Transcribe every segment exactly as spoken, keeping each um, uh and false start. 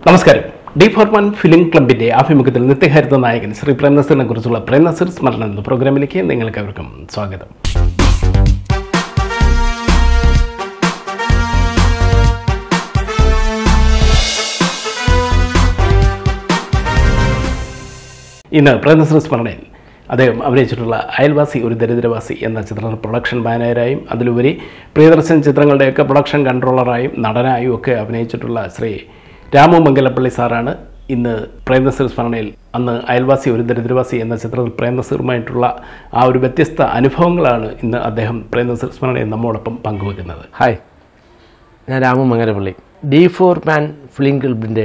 നമസ്കാരം. D foreman film ക്ലബിൻ്റെ ആഭിമുഖ്യത്തിൽ നിത്യഹരിത നായകൻ ശ്രീ പ്രേം നസീറിനെ കുറിച്ചുള്ള പ്രേം നസീർ സ്മരണ എന്ന പ്രോഗ്രാമിലേക്ക് നിങ്ങൾക്ക് അവർക്കും സ്വാഗതം. ഇന്ന് പ്രേം നസീർ സ്മരണയിൽ അദ്ദേഹം അഭിനയിച്ചിട്ടുള്ള അയൽവാസി ഒരു ദരിദ്രവാസി എന്ന ചിത്ര പ്രൊഡക്ഷൻ മാനേജരായും അതിലുപരി പ്രിയദർശൻ ചിത്രങ്ങളുടെയൊക്കെ പ്രൊഡക്ഷൻ കൺട്രോളറായും നടനായും ഒക്കെ അഭിനയിച്ചിട്ടുള്ള ശ്രീ രാമു മംഗലപ്പള്ളി സാറാണ് ഇന്ന് പ്രേം നസീർ സ്മരണയിൽ. അന്ന് അയൽവാസി ഒരു ദരിദ്രവാസി എന്ന ചിത്രത്തിൽ പ്രേം നസീറുമായിട്ടുള്ള ആ ഒരു വ്യത്യസ്ത അനുഭവങ്ങളാണ് ഇന്ന് അദ്ദേഹം പ്രേം നസീർ സ്മരണയിൽ നമ്മോടൊപ്പം പങ്കുവെക്കുന്നത്. ഹായ്, ഞാൻ Ramu Mangalappally. D foreman film ക്ലബിൻ്റെ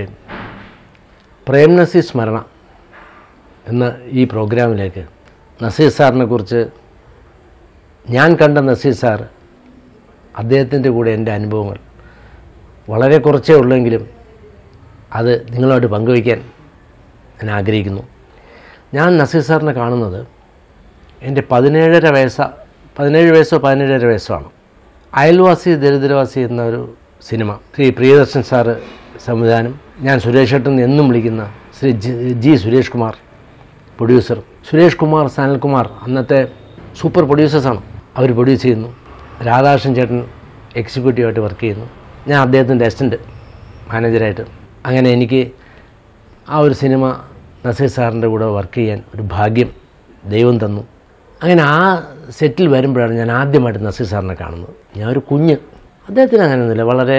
പ്രേം നസീർ സ്മരണ എന്ന ഈ പ്രോഗ്രാമിലേക്ക് നസീർ സാറിനെ കുറിച്ച് ഞാൻ കണ്ട നസീർ സാർ, അദ്ദേഹത്തിൻ്റെ കൂടെ എൻ്റെ അനുഭവങ്ങൾ വളരെ കുറച്ചേ ഉള്ളെങ്കിലും അത് നിങ്ങളുമായിട്ട് പങ്കുവയ്ക്കാൻ ഞാൻ ആഗ്രഹിക്കുന്നു. ഞാൻ നസീർ സാറിനെ കാണുന്നത് എൻ്റെ പതിനേഴര വയസ്സ പതിനേഴ് വയസ്സോ പതിനേഴര വയസ്സോ ആണ്. അയൽവാസി ദരിദ്രവാസി എന്നൊരു സിനിമ ശ്രീ പ്രിയദർശൻ സാറ് സംവിധാനം, ഞാൻ സുരേഷ് ഏട്ടൻ എന്നും വിളിക്കുന്ന ശ്രീ ജി സുരേഷ് കുമാർ പ്രൊഡ്യൂസർ, സുരേഷ് കുമാർ, സനൽകുമാർ അന്നത്തെ സൂപ്പർ പ്രൊഡ്യൂസേഴ്സാണ്. അവർ പ്രൊഡ്യൂസ് ചെയ്യുന്നു. രാധാകൃഷ്ണൻ ചേട്ടൻ എക്സിക്യൂട്ടീവായിട്ട് വർക്ക് ചെയ്യുന്നു. ഞാൻ അദ്ദേഹത്തിൻ്റെ അസിസ്റ്റൻറ്റ് മാനേജരായിട്ട്. അങ്ങനെ എനിക്ക് ആ ഒരു സിനിമ നസീർ സാറിൻ്റെ കൂടെ വർക്ക് ചെയ്യാൻ ഒരു ഭാഗ്യം ദൈവം തന്നു. അങ്ങനെ ആ സെറ്റിൽ വരുമ്പോഴാണ് ഞാൻ ആദ്യമായിട്ട് നസീർ സാറിനെ കാണുന്നത്. ഞാൻ ഒരു കുഞ്ഞ്. അദ്ദേഹത്തിന് അങ്ങനെയൊന്നുമില്ല, വളരെ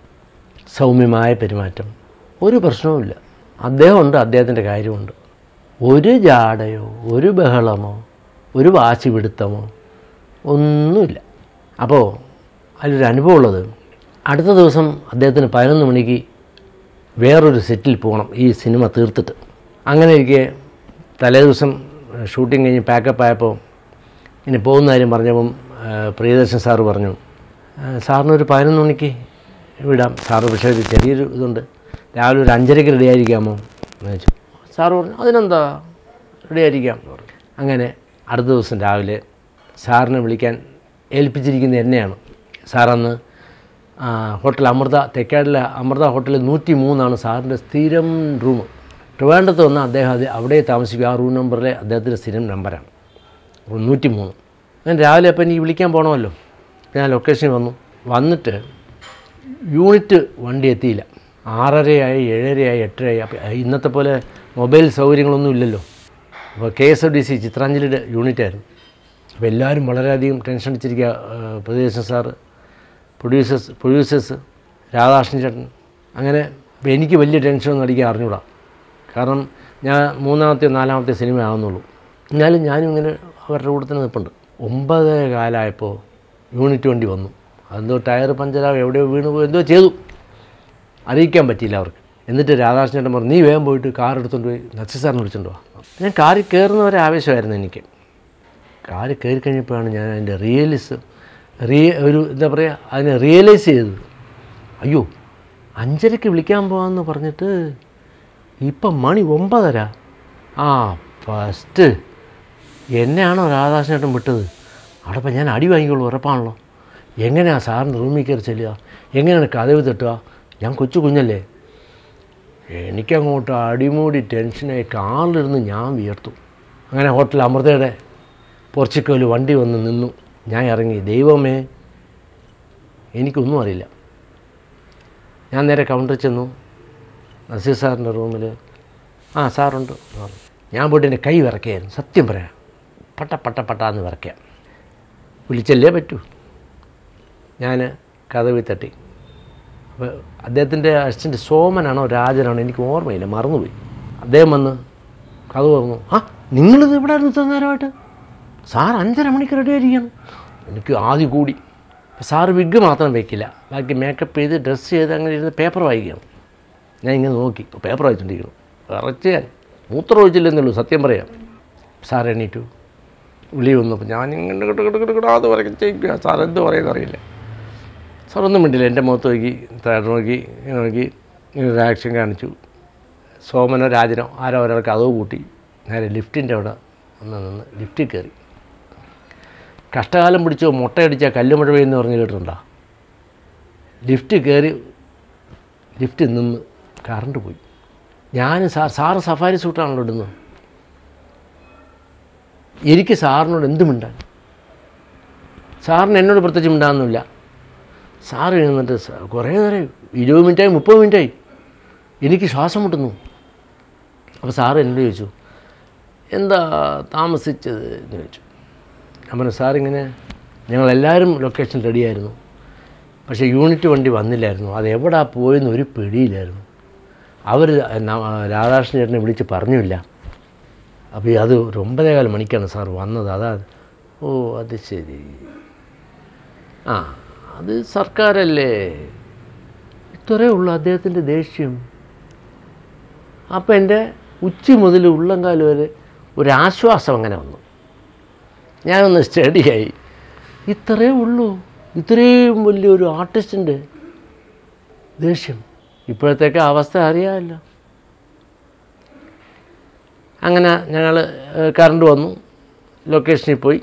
സൗമ്യമായ പെരുമാറ്റം, ഒരു പ്രശ്നവുമില്ല. അദ്ദേഹമുണ്ട്, അദ്ദേഹത്തിൻ്റെ കാര്യമുണ്ട്. ഒരു ജാടയോ ഒരു ബഹളമോ ഒരു വാശി പിടുത്തമോ ഒന്നുമില്ല. അപ്പോൾ അതിലൊരു അനുഭവം ഉള്ളത്, അടുത്ത ദിവസം അദ്ദേഹത്തിന് പതിനൊന്ന് മണിക്ക് വേറൊരു സെറ്റിൽ പോകണം ഈ സിനിമ തീർത്തിട്ട്. അങ്ങനെ ഇരിക്കെ തലേ ദിവസം ഷൂട്ടിങ് കഴിഞ്ഞ് പാക്കപ്പ് ആയപ്പോൾ ഇനി പോകുന്ന കാര്യം പറഞ്ഞപ്പം പ്രിയദർശൻ സാറ് പറഞ്ഞു, സാറിനൊരു പതിനൊന്ന് മണിക്ക് വിടാം സാറ്, പക്ഷേ ഒരു ചെറിയൊരു ഇതുണ്ട്, രാവിലെ ഒരു അഞ്ചരയ്ക്ക് റെഡി ആയിരിക്കാമോ എന്ന് ചോദിച്ചു. സാറ് പറഞ്ഞു അതിനെന്താ, റെഡി ആയിരിക്കാം എന്ന് പറഞ്ഞു. അങ്ങനെ അടുത്ത ദിവസം രാവിലെ സാറിനെ വിളിക്കാൻ ഏൽപ്പിച്ചിരിക്കുന്നത് എന്നെയാണ്. സാറന്ന് ഹോട്ടൽ അമൃത, തെക്കാടിലെ അമൃത ഹോട്ടലിൽ നൂറ്റി മൂന്നാണ് സാറിൻ്റെ സ്ഥിരം റൂം. ട്രിവാൻഡ്രത്ത് വന്ന് അദ്ദേഹം അത് അവിടെ താമസിക്കും. ആ റൂം നമ്പറിലെ അദ്ദേഹത്തിൻ്റെ സ്ഥിരം നമ്പറാണ് നൂറ്റി മൂന്ന്. ഞാൻ രാവിലെ അപ്പം എനിക്ക് വിളിക്കാൻ പോകണമല്ലോ, ഞാൻ ലൊക്കേഷനിൽ വന്നു. വന്നിട്ട് യൂണിറ്റ് വണ്ടി എത്തിയില്ല. ആറരയായി, ഏഴരയായി, എട്ടരയായി. അപ്പം ഇന്നത്തെ പോലെ മൊബൈൽ സൗകര്യങ്ങളൊന്നും ഇല്ലല്ലോ. അപ്പോൾ K S F D C ചിത്രാഞ്ജലിയുടെ യൂണിറ്റായിരുന്നു. അപ്പോൾ എല്ലാവരും വളരെയധികം ടെൻഷൻ അടിച്ചിരിക്കുക. Pradeshan sir, producers producers Radhakrishnan ചേട്ടൻ. അങ്ങനെ എനിക്ക് വലിയ ടെൻഷനൊന്നും അടിക്കാൻ അറിഞ്ഞൂടാ, കാരണം ഞാൻ മൂന്നാമത്തെ നാലാമത്തെ സിനിമ ആകുന്നുള്ളൂ. എന്നാലും ഞാനും ഇങ്ങനെ അവരുടെ കൂടെ തന്നെ നിൽപ്പുണ്ട്. ഒമ്പതര കാലമായപ്പോൾ യൂണിറ്റ് വണ്ടി വന്നു. അതെന്തോ ടയർ പഞ്ചറാവ് എവിടെയോ വീണ് പോയി, എന്തോ ചെയ്തു, അറിയിക്കാൻ പറ്റിയില്ല അവർക്ക്. എന്നിട്ട് രാധാകൃഷ്ണൻ ചേട്ടൻ പറഞ്ഞു, നീ വേഗം പോയിട്ട് കാർ എടുത്തുകൊണ്ട് പോയി നസീർ സാറിനെ വിളിച്ചുകൊണ്ട് പോവാം. ഞാൻ കാറിൽ കയറുന്നവരെ ആവേശമായിരുന്നു എനിക്ക്. കാറിൽ കയറി കഴിഞ്ഞപ്പോഴാണ് ഞാൻ അതിൻ്റെ റിയലിസ് റിയ ഒരു എന്താ പറയുക അതിനെ റിയലൈസ് ചെയ്തത്. അയ്യോ, അഞ്ചരയ്ക്ക് വിളിക്കാൻ പോകാമെന്ന് പറഞ്ഞിട്ട് ഇപ്പം മണി ഒമ്പതര. ആ ഫസ്റ്റ് എന്നെയാണോ രാധാകൃഷ്ണൻ ചേട്ടൻ വിട്ടത്? അവിടെ ഇപ്പം ഞാൻ അടി വാങ്ങിക്കോളൂ, ഉറപ്പാണല്ലോ. എങ്ങനെയാണ് സാറിൻ്റെ റൂമിൽ കയറി ചെല്ലുക, എങ്ങനെയാണ് കതവ് തട്ടുക? ഞാൻ കൊച്ചു കുഞ്ഞല്ലേ. എനിക്കങ്ങോട്ട് അടിമൂടി ടെൻഷനായി കാറിലിരുന്ന് ഞാൻ വിയർത്തു. അങ്ങനെ ഹോട്ടൽ അമൃതയുടെ പോർച്ചിക്കോയിൽ വണ്ടി വന്ന് നിന്നു. ഞാൻ ഇറങ്ങി. ദൈവമേ, എനിക്കൊന്നും അറിയില്ല. ഞാൻ നേരെ കൗണ്ടറിൽ ചെന്നു. നസീർ സാറിൻ്റെ റൂമിൽ ആ സാറുണ്ട് പറഞ്ഞു. ഞാൻ പോയിട്ട് എൻ്റെ കൈ വിറയ്ക്കായിരുന്നു, സത്യം പറയാം, പട്ട പട്ട പട്ടാന്ന് വിറയ്ക്കാം. വിളിച്ചല്ലേ പറ്റൂ. ഞാൻ കതവിൽ തട്ടി. അപ്പോൾ അദ്ദേഹത്തിൻ്റെ അസിസ്റ്റൻ്റ് സോമനാണോ രാജനാണോ എനിക്ക് ഓർമ്മയില്ല, മറന്നുപോയി. അദ്ദേഹം വന്ന് കഥ പറഞ്ഞു, ആ നിങ്ങളിത് ഇവിടെ ആയിരുന്നു ഇത്ര നേരമായിട്ട്? സാർ അഞ്ചര മണിക്ക് റെഡി ആയിരിക്കണം. എനിക്ക് ആദ്യം കൂടി. സാറ് വിഗ് മാത്രം വയ്ക്കില്ല, ബാക്കി മേക്കപ്പ് ചെയ്ത് ഡ്രസ്സ് ചെയ്ത് അങ്ങനെ ഇരുന്ന് പേപ്പർ വായിക്കണം. ഞാൻ ഇങ്ങനെ നോക്കി, പേപ്പർ വായിച്ചുകൊണ്ടിരിക്കണം. വിറച്ച് ഞാൻ മൂത്രം ഒഴിച്ചില്ലെന്നുള്ളൂ, സത്യം പറയാം. സാർ എണീറ്റു, വിളി വന്നപ്പോൾ ഞാൻ ഇങ്ങനെ കിട്ട് കിട്ട് കിട്ട് കിടാതെ വരയ്ക്ക് ചെയ്യിക്കുക. സാർ എന്ത് പറയുന്നത് അറിയില്ല. സാർ ഒന്നും മിണ്ടില്ല. എൻ്റെ മുഖത്ത് നോക്കി, താഴെ നോക്കി, ഇങ്ങനെ നോക്കി, ഇങ്ങനെ ആക്ഷൻ കാണിച്ചു. സോമനോ രാജനോ ആരോ ഒരാൾക്ക് അതോ കൂട്ടി നേരെ ലിഫ്റ്റിൻ്റെ അവിടെ ഒന്ന് നിന്ന് ലിഫ്റ്റിൽ കയറി. കഷ്ടകാലം പിടിച്ചോ മുട്ടയടിച്ചാൽ കല്ലുമഴ പെയ്യുമെന്ന് പറഞ്ഞ് കേട്ടിട്ടുണ്ടോ? ലിഫ്റ്റ് കയറി ലിഫ്റ്റ് നിന്ന് കറണ്ട് പോയി. ഞാൻ സാർ സാറ് സഫാരി സൂട്ടാണല്ലോ ഇടുന്നത്. എനിക്ക് സാറിനോട് എന്ത് മിണ്ടാൻ? സാറിന് എന്നോട് പ്രത്യേകിച്ച് മിണ്ടാകുന്നില്ല. സാറ് എഴുന്നിട്ട് കുറേ നേരം ഇരുപത് മിനിറ്റായി മുപ്പത് മിനിറ്റായി എനിക്ക് ശ്വാസം മുട്ടുന്നു. അപ്പോൾ സാറ് എന്നോട് ചോദിച്ചു, എന്താ താമസിച്ചത് എന്ന് ചോദിച്ചു. ഞാൻ സാറിങ്ങനെ ഞങ്ങളെല്ലാവരും ലൊക്കേഷൻ റെഡിയായിരുന്നു, പക്ഷേ യൂണിറ്റ് വണ്ടി വന്നില്ലായിരുന്നു. അത് എവിടാ പോയെന്ന് ഒരു പിടിയില്ലായിരുന്നു. അവർ രാധാകൃഷ്ണൻ ചേട്ടനെ വിളിച്ച് പറഞ്ഞില്ല. അപ്പോൾ അത് ഒരു ഒമ്പതേകാല് മണിക്കാണ് സാർ വന്നത്. അതാ. ഓ അത് ശരി. ആ അത് സർക്കാരല്ലേ. ഇത്രയേ ഉള്ളൂ അദ്ദേഹത്തിൻ്റെ ദേഷ്യം. അപ്പോൾ എൻ്റെ ഉച്ച മുതൽ ഉള്ളംകാല് വരെ ഒരാശ്വാസം അങ്ങനെ വന്നു. ഞാനൊന്ന് സ്റ്റഡിയായി. ഇത്രയേ ഉള്ളൂ, ഇത്രയും വലിയൊരു ആർട്ടിസ്റ്റിൻ്റെ ദേഷ്യം. ഇപ്പോഴത്തേക്ക് അവസ്ഥ അറിയാമല്ലോ. അങ്ങനെ ഞങ്ങൾ കറണ്ട് വന്നു, ലൊക്കേഷനിൽ പോയി.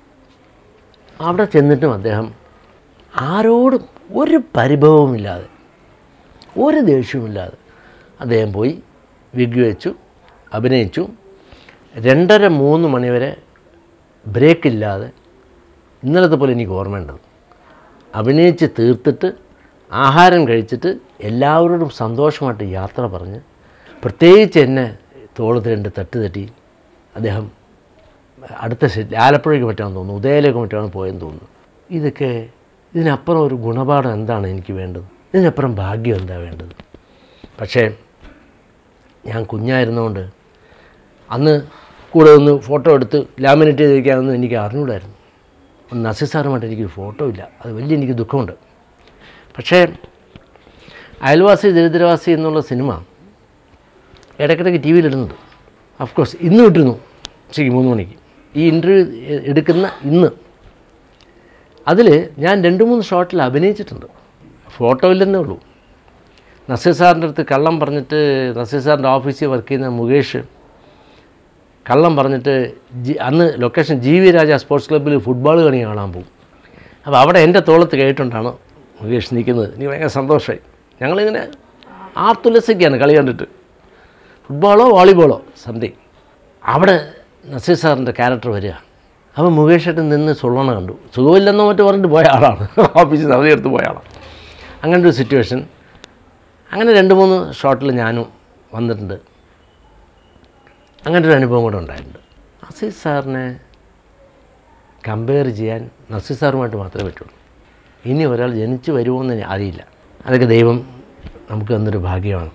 അവിടെ ചെന്നിട്ടും അദ്ദേഹം ആരോടും ഒരു പരിഭവവുമില്ലാതെ ഒരു ദേഷ്യവുമില്ലാതെ അദ്ദേഹം പോയി വിഗ് വെച്ചു, അഭിനയിച്ചു. രണ്ടര മൂന്ന് മണിവരെ ബ്രേക്കില്ലാതെ, ഇന്നലത്തെ പോലെ എനിക്ക് ഓർമ്മയുണ്ടത്, അഭിനയിച്ച് തീർത്തിട്ട് ആഹാരം കഴിച്ചിട്ട് എല്ലാവരോടും സന്തോഷമായിട്ട് യാത്ര പറഞ്ഞ്, പ്രത്യേകിച്ച് എന്നെ തോളത്ത് രണ്ട് തട്ട് തട്ടി അദ്ദേഹം അടുത്ത സെറ്റ് ആലപ്പുഴയ്ക്ക് മറ്റാണെന്ന് തോന്നുന്നു, ഉദയയിലേക്ക് മറ്റാണ് പോയെന്ന് തോന്നുന്നു. ഇതൊക്കെ ഇതിനപ്പുറം ഒരു ഗുണപാഠം എന്താണ് എനിക്ക് വേണ്ടത്? ഇതിനപ്പുറം ഭാഗ്യം എന്താ വേണ്ടത്? പക്ഷേ ഞാൻ കുഞ്ഞായിരുന്നതുകൊണ്ട് അന്ന് കൂടെ ഒന്ന് ഫോട്ടോ എടുത്ത് ലാമിനേറ്റ് ചെയ്തിരിക്കാമെന്ന് എനിക്ക് അറിഞ്ഞൂടായിരുന്നു. ഒന്ന് നസീർ സാറുമായിട്ട് എനിക്കൊരു ഫോട്ടോ ഇല്ല. അത് വലിയ എനിക്ക് ദുഃഖമുണ്ട്. പക്ഷേ അയൽവാസി ദരിദ്രവാസി എന്നുള്ള സിനിമ ഇടയ്ക്കിടയ്ക്ക് ടി വിയിലിടുന്നുണ്ട്. അഫ്കോഴ്സ് ഇന്ന് ഇട്ടിരുന്നു ഉച്ചയ്ക്ക് മൂന്ന് മണിക്ക്. ഈ ഇൻ്റർവ്യൂ എടുക്കുന്ന ഇന്ന് അതിൽ ഞാൻ രണ്ട് മൂന്ന് ഷോട്ടിൽ അഭിനയിച്ചിട്ടുണ്ട്. ഫോട്ടോ ഇല്ലെന്നേ ഉള്ളൂ. നസീർ സാറിൻ്റെ അടുത്ത് കള്ളം പറഞ്ഞിട്ട്, നസീർ സാറിൻ്റെ ഓഫീസിൽ വർക്ക് ചെയ്യുന്ന മുകേഷ് കള്ളം പറഞ്ഞിട്ട് ജി അന്ന് location G V Raja sports ക്ലബ്ബിൽ ഫുട്ബോൾ കളി കാണാൻ പോകും. അപ്പോൾ അവിടെ എൻ്റെ തോളത്ത് കേട്ടിട്ടാണ് മുകേഷ് നിൽക്കുന്നത്. എനിക്ക് ഭയങ്കര സന്തോഷമായി. ഞങ്ങളിങ്ങനെ ആർത്തുല്ലസിക്കുകയാണ് കളി കണ്ടിട്ട്, ഫുട്ബോളോ വോളിബോളോ സംതിങ്. അവിടെ നസീർ സാറിൻ്റെ ക്യാരക്ടർ വരിക. അപ്പോൾ മുകേഷായിട്ട് നിന്ന് സുള്ളണ കണ്ടു. സുഖമില്ലെന്നോ മറ്റോ പറഞ്ഞിട്ട് പോയ ആളാണ്, ഓഫീസിൽ നിന്ന് അവധി എടുത്ത് പോയ ആളാണ്. അങ്ങനെ ഒരു സിറ്റുവേഷൻ. അങ്ങനെ രണ്ട് മൂന്ന് ഷോട്ടിൽ ഞാനും വന്നിട്ടുണ്ട്. അങ്ങനത്തെ ഒരു അനുഭവം കൂടെ ഉണ്ടായിട്ടുണ്ട്. നസീർ സാറിനെ കമ്പയർ ചെയ്യാൻ നസീർ സാറുമായിട്ട് മാത്രമേ പറ്റുള്ളൂ. ഇനി ഒരാൾ ജനിച്ചു വരുമോ എന്ന് അറിയില്ല. അതൊക്കെ ദൈവം നമുക്ക് തന്നൊരു ഭാഗ്യമാണ്.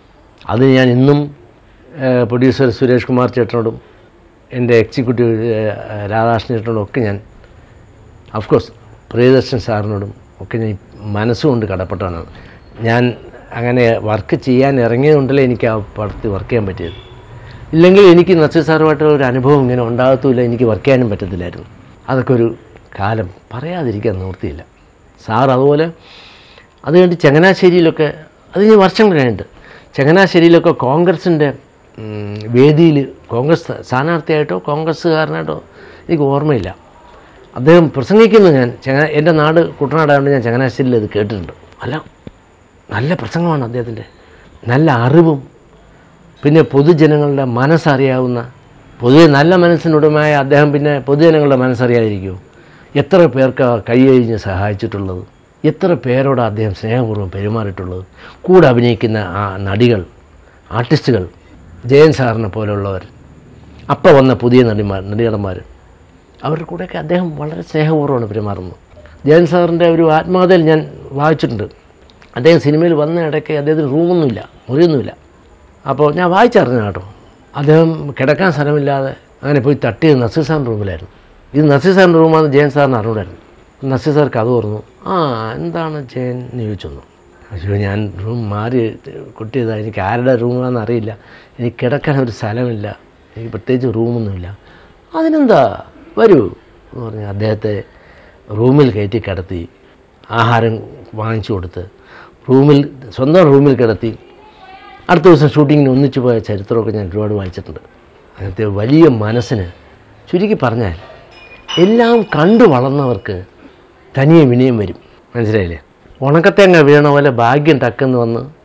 അത് ഞാൻ ഇന്നും പ്രൊഡ്യൂസർ സുരേഷ് കുമാർ ചേട്ടനോടും എൻ്റെ എക്സിക്യൂട്ടീവ് രാധാകൃഷ്ണൻ ചേട്ടനോടും ഒക്കെ ഞാൻ, ഓഫ്കോഴ്സ് പ്രിയദർശൻ സാറിനോടും ഒക്കെ ഞാൻ മനസ്സുകൊണ്ട് കടപ്പെട്ടതാണ്. ഞാൻ അങ്ങനെ വർക്ക് ചെയ്യാൻ ഇറങ്ങിയതുകൊണ്ടല്ലേ എനിക്ക് ആ പടത്തിൽ വർക്ക് ചെയ്യാൻ പറ്റിയത്. ഇല്ലെങ്കിൽ എനിക്ക് നസീർ സാറുമായിട്ടുള്ള ഒരു അനുഭവം ഇങ്ങനെ ഉണ്ടാകത്തുമില്ല, എനിക്ക് വർക്ക് ചെയ്യാനും പറ്റത്തില്ലായിരുന്നു. അതൊക്കെ ഒരു കാലം പറയാതിരിക്കാൻ നിവൃത്തിയില്ല. സാർ അതുപോലെ അത് കഴിഞ്ഞ് ചങ്ങനാശ്ശേരിയിലൊക്കെ, അത് കഴിഞ്ഞ് വർഷങ്ങൾ കഴിഞ്ഞിട്ട് ചങ്ങനാശ്ശേരിയിലൊക്കെ കോൺഗ്രസിൻ്റെ വേദിയിൽ കോൺഗ്രസ് സ്ഥാനാർത്ഥിയായിട്ടോ കോൺഗ്രസ്സുകാരനായിട്ടോ എനിക്ക് ഓർമ്മയില്ല, അദ്ദേഹം പ്രസംഗിക്കുന്നത് ഞാൻ ചങ്ങ എൻ്റെ നാട് കുട്ടനാടായതുകൊണ്ട് ഞാൻ ചങ്ങനാശ്ശേരിയിൽ അത് കേട്ടിട്ടുണ്ട്. അല്ല, നല്ല പ്രസംഗമാണ് അദ്ദേഹത്തിൻ്റെ, നല്ല അറിവും പിന്നെ പൊതുജനങ്ങളുടെ മനസ്സറിയാവുന്ന, പൊതുവെ നല്ല മനസ്സിനുടമയായ അദ്ദേഹം പിന്നെ പൊതുജനങ്ങളുടെ മനസ്സറിയാതിരിക്കുമോ? എത്ര പേർക്ക് കൈ കഴിഞ്ഞ് സഹായിച്ചിട്ടുള്ളത്, എത്ര പേരോട് അദ്ദേഹം സ്നേഹപൂർവ്വം പെരുമാറിയിട്ടുള്ളത്. കൂടെ അഭിനയിക്കുന്ന ആ നടികൾ, ആർട്ടിസ്റ്റുകൾ, ജയൻ സാറിനെ പോലുള്ളവർ, അപ്പം വന്ന പുതിയ നടിമാർ നടികടന്മാർ, അവരുടെ കൂടെയൊക്കെ അദ്ദേഹം വളരെ സ്നേഹപൂർവ്വമാണ് പെരുമാറുന്നത്. ജയൻ സാറിൻ്റെ ഒരു ആത്മകഥയിൽ ഞാൻ വായിച്ചിട്ടുണ്ട്. അദ്ദേഹം സിനിമയിൽ വന്ന ഇടയ്ക്ക് അദ്ദേഹത്തിന് റൂമൊന്നുമില്ല, മുറിയൊന്നുമില്ല. അപ്പോൾ ഞാൻ വായിച്ചറിഞ്ഞ കേട്ടോ, അദ്ദേഹം കിടക്കാൻ സ്ഥലമില്ലാതെ അങ്ങനെ പോയി തട്ടിയത് നസീർ സാറിൻ്റെ റൂമിലായിരുന്നു. ഇത് നസീർ സാറിൻ്റെ റൂമാണെന്ന് ജയൻ സാറിന് അറിഞ്ഞൂടായിരുന്നു. നസീർ സാർ കഥ തുറന്നു. ആ എന്താണ് ജയൻ എന്ന് ചോദിച്ചൊന്നു. അയ്യോ ഞാൻ റൂം മാറി കൊട്ടിയതാണ്, എനിക്ക് ആരുടെ റൂമാണെന്ന് അറിയില്ല, എനിക്ക് കിടക്കാൻ ഒരു സ്ഥലമില്ല, എനിക്ക് പ്രത്യേകിച്ച് റൂമൊന്നുമില്ല. അതിനെന്താ വരൂ എന്ന് പറഞ്ഞ് അദ്ദേഹത്തെ റൂമിൽ കയറ്റി കിടത്തി, ആഹാരം വാങ്ങിച്ചു കൊടുത്ത് റൂമിൽ സ്വന്തം റൂമിൽ കിടത്തി. അടുത്ത ദിവസം ഷൂട്ടിങ്ങിന് ഒന്നിച്ചു പോയ ചരിത്രമൊക്കെ ഞാൻ ഒരുപാട് വായിച്ചിട്ടുണ്ട്. അങ്ങനത്തെ വലിയ മനസ്സിന്, ചുരുക്കി പറഞ്ഞാൽ എല്ലാം കണ്ടു വളർന്നവർക്ക് തനിയെ വിനയം വരും. മനസ്സിലായില്ലേ? ഉണക്കത്തേങ്ങ വീണ പോലെ ഭാഗ്യം ടക്കെന്ന് വന്ന്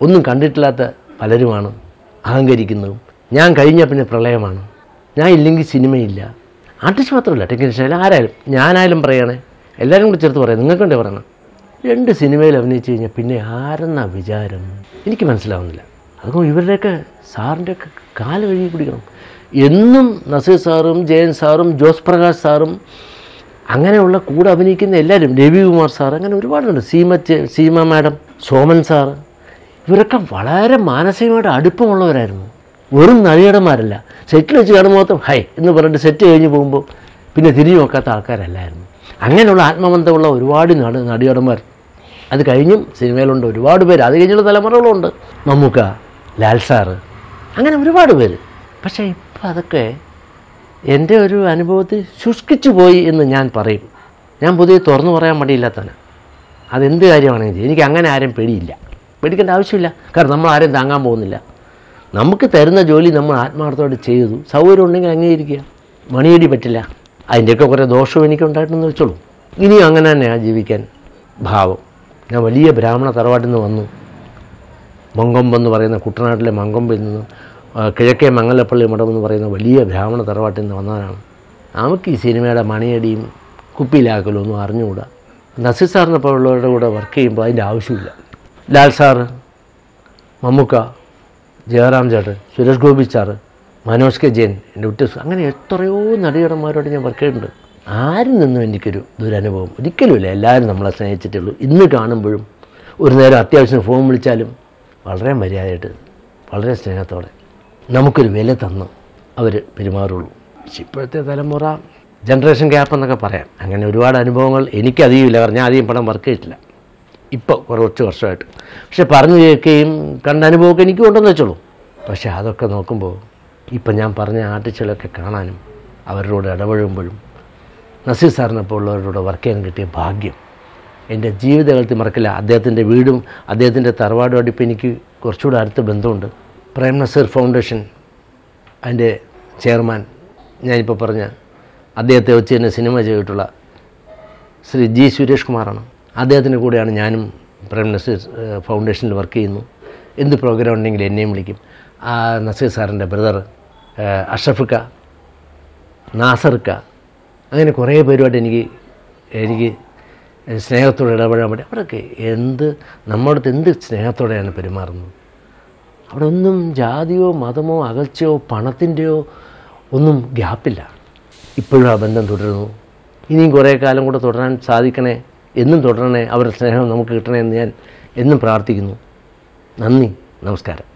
ഒന്നും കണ്ടിട്ടില്ലാത്ത പലരുമാണ് അഹങ്കരിക്കുന്നതും. ഞാൻ കഴിഞ്ഞാൽ പിന്നെ പ്രളയമാണ്, ഞാൻ ഇല്ലെങ്കിൽ സിനിമയില്ല. ആർട്ടിസ്റ്റ് മാത്രമല്ല, ടെക്നീഷ്യൻ ആരായാലും, ഞാനായാലും പറയണേ, എല്ലാവരും കൂടി ചേർത്ത് പറയാം. നിങ്ങൾക്കുണ്ടേ പറയണം, രണ്ട് സിനിമയിൽ അഭിനയിച്ച് കഴിഞ്ഞാൽ പിന്നെ ആരെന്നാ വിചാരം? എനിക്ക് മനസ്സിലാവുന്നില്ല. അതുകൊണ്ട് ഇവരുടെയൊക്കെ സാറിൻ്റെയൊക്കെ കാല് കഴുകി കുടിക്കണം. എന്നും നസീർ സാറും ജയൻ സാറും ജോസ് പ്രകാശ് സാറും അങ്ങനെയുള്ള കൂടെ അഭിനയിക്കുന്ന എല്ലാവരും, രവികുമാർ സാർ, അങ്ങനെ ഒരുപാടുണ്ട്, സീമ സീമ മാഡം, സോമൻ സാറ്, ഇവരൊക്കെ വളരെ മാനസികമായിട്ട് അടുപ്പമുള്ളവരായിരുന്നു. വെറും നടിയടന്മാരല്ല. സെറ്റിൽ വെച്ച് കാണുമ്പോൾ മൊത്തം ഹൈ എന്ന് പറഞ്ഞിട്ട് സെറ്റ് കഴിഞ്ഞ് പോകുമ്പോൾ പിന്നെ തിരിഞ്ഞു നോക്കാത്ത ആൾക്കാരല്ലായിരുന്നു. അങ്ങനെയുള്ള ആത്മബന്ധമുള്ള ഒരുപാട് നട നടിയടന്മാർ അത് കഴിഞ്ഞും സിനിമയിലുണ്ട്. ഒരുപാട് പേര്, അത് കഴിഞ്ഞുള്ള തലമുറകളുണ്ട്. മമ്മൂക്ക, ലാൽ സാറ്, അങ്ങനെ ഒരുപാട് പേര്. പക്ഷേ ഇപ്പോൾ അതൊക്കെ എൻ്റെ ഒരു അനുഭവത്തിൽ ശുഷ്കിച്ചു പോയി എന്ന് ഞാൻ പറയും. ഞാൻ പൊതുവെ തുറന്നു പറയാൻ മടിയില്ലാത്തവന്. അതെന്ത് കാര്യമാണെങ്കിൽ എനിക്ക് അങ്ങനെ ആരും പേടിയില്ല, പേടിക്കേണ്ട ആവശ്യമില്ല. കാരണം നമ്മൾ ആരെയും താങ്ങാൻ പോകുന്നില്ല. നമുക്ക് തരുന്ന ജോലി നമ്മൾ ആത്മാർത്ഥത്തോടെ ചെയ്തു. സൗകര്യം ഉണ്ടെങ്കിൽ അംഗീകരിക്കുക, മണിയടി പറ്റില്ല. അതിൻ്റെയൊക്കെ കുറേ ദോഷവും എനിക്കുണ്ടായിട്ടെന്ന് വെച്ചോളൂ. ഇനിയും അങ്ങനെ തന്നെയാണ് ജീവിക്കാൻ ഭാവം. ഞാൻ വലിയ ബ്രാഹ്മണ തറവാട്ടിൽ നിന്ന് വന്നു. മങ്കൊമ്പെന്ന് പറയുന്ന കുട്ടനാട്ടിലെ മങ്കൊമ്പിൽ നിന്ന്, കിഴക്കേ മംഗലപ്പള്ളി മഠം എന്ന് പറയുന്ന വലിയ ബ്രാഹ്മണ തറവാട്ടിൽ നിന്ന് വന്നവരാണ്. നമുക്ക് ഈ സിനിമയുടെ മണിയടിയും കുപ്പിയിലാക്കലും ഒന്നും അറിഞ്ഞുകൂടാ. നസീർ സാറിനെ പോലുള്ളവരുടെ കൂടെ വർക്ക് ചെയ്യുമ്പോൾ അതിൻ്റെ ആവശ്യമില്ല. ലാൽ സാറ്, മമ്മൂക്ക, ജയറാം ചേട്ടൻ, സുരേഷ് ഗോപി സാറ്, മനോജ് കെ ജയൻ, എൻ്റെ ഉറ്റ, അങ്ങനെ എത്രയോ നടികടന്മാരോട് ഞാൻ വർക്ക് ചെയ്തിട്ടുണ്ട്. ആരും നിന്നും എനിക്കൊരു ദുരനുഭവം ഒരിക്കലുമില്ല. എല്ലാവരും നമ്മളെ സ്നേഹിച്ചിട്ടുള്ളൂ. ഇന്ന് കാണുമ്പോഴും ഒരു നേരം അത്യാവശ്യം ഫോൺ വിളിച്ചാലും വളരെ മര്യാദയായിട്ട്, വളരെ സ്നേഹത്തോടെ നമുക്കൊരു വില തന്ന് അവർ പെരുമാറുള്ളൂ. ഇപ്പോഴത്തെ തലമുറ ജനറേഷൻ ഗ്യാപ്പ് എന്നൊക്കെ പറയാം. അങ്ങനെ ഒരുപാട് അനുഭവങ്ങൾ എനിക്കധികമില്ല. കാരണം ഞാൻ അധികം പടം വർക്ക് ചെയ്തിട്ടില്ല ഇപ്പോൾ കുറച്ച് വർഷമായിട്ട്. പക്ഷെ പറഞ്ഞു കേൾക്കുകയും കണ്ട അനുഭവമൊക്കെ എനിക്കും ഉണ്ടെന്ന് വെച്ചോളൂ. പക്ഷേ അതൊക്കെ നോക്കുമ്പോൾ ഇപ്പം ഞാൻ പറഞ്ഞ ആർട്ടിസ്റ്റുകളൊക്കെ കാണാനും അവരോട് ഇടപഴകുമ്പോഴും നസീർ സാറിനപ്പോൾ ഉള്ളവരോട് വർക്ക് ചെയ്യാൻ കിട്ടിയ ഭാഗ്യം എൻ്റെ ജീവിതകാലത്ത് മറക്കില്ല. അദ്ദേഹത്തിൻ്റെ വീടും അദ്ദേഹത്തിൻ്റെ തറവാടുമായിട്ട് ഇപ്പോൾ എനിക്ക് കുറച്ചുകൂടെ അടുത്ത ബന്ധമുണ്ട്. പ്രേം നസീർ ഫൗണ്ടേഷൻ അതിൻ്റെ ചെയർമാൻ, ഞാനിപ്പോൾ പറഞ്ഞ അദ്ദേഹത്തെ വെച്ച് തന്നെ സിനിമ ചെയ്തിട്ടുള്ള ശ്രീ ജി സുരേഷ് കുമാറാണ്. അദ്ദേഹത്തിൻ്റെ കൂടെയാണ് ഞാനും പ്രേം നസീർ ഫൗണ്ടേഷനിൽ വർക്ക് ചെയ്യുന്നു. എന്ത് പ്രോഗ്രാം ഉണ്ടെങ്കിൽ എന്നെയും വിളിക്കും. ആ നസീർ സാറിൻ്റെ ബ്രദർ അഷ്റഫിക്ക, നാസർക്ക, അങ്ങനെ കുറേ പേരുമായിട്ട് എനിക്ക് എനിക്ക് സ്നേഹത്തോടെ ഇടപെടാൻ പറ്റും. അവരൊക്കെ എന്ത് നമ്മുടെ അടുത്ത് എന്ത് സ്നേഹത്തോടെയാണ് പെരുമാറുന്നത്. അവിടെ ഒന്നും ജാതിയോ മതമോ അകൽച്ചയോ പണത്തിൻ്റെയോ ഒന്നും ഗ്യാപ്പില്ല. ഇപ്പോഴും ആ ബന്ധം തുടരുന്നു. ഇനിയും കുറേ കാലം കൂടെ തുടരാൻ സാധിക്കണേ, എന്നും തുടരണേ, അവരുടെ സ്നേഹം നമുക്ക് കിട്ടണേ എന്ന് ഞാൻ എന്നും പ്രാർത്ഥിക്കുന്നു. നന്ദി, നമസ്കാരം.